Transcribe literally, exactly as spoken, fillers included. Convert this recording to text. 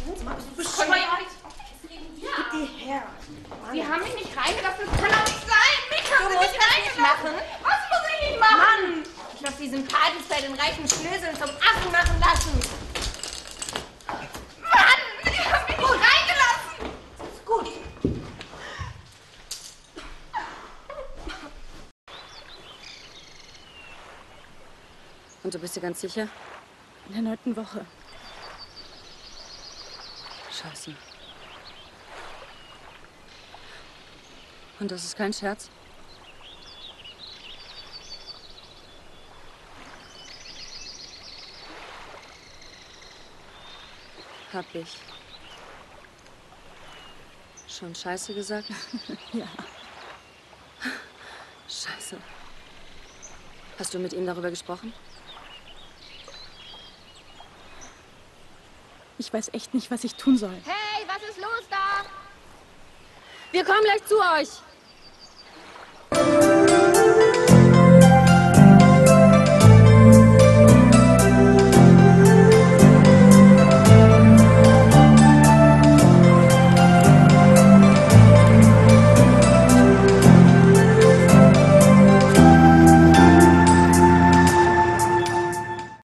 Bescheuert! Gib die her. Mann. Sie haben mich nicht reingelassen, das kann doch nicht sein! Mich haben Du Sie musst nicht das nicht reingelassen! machen. Was muss ich nicht machen? Mann! Ich hab diesen Partys den reichen Schnöseln zum Affen machen lassen! Mann! Sie haben mich nicht reingelassen! Ist gut. Und du bist dir ganz sicher? In der neunten Woche. Scheiße. Und das ist kein Scherz? Hab ich schon Scheiße gesagt? Ja. Scheiße. Hast du mit ihm darüber gesprochen? Ich weiß echt nicht, was ich tun soll. Hey, was ist los da? Wir kommen gleich zu euch.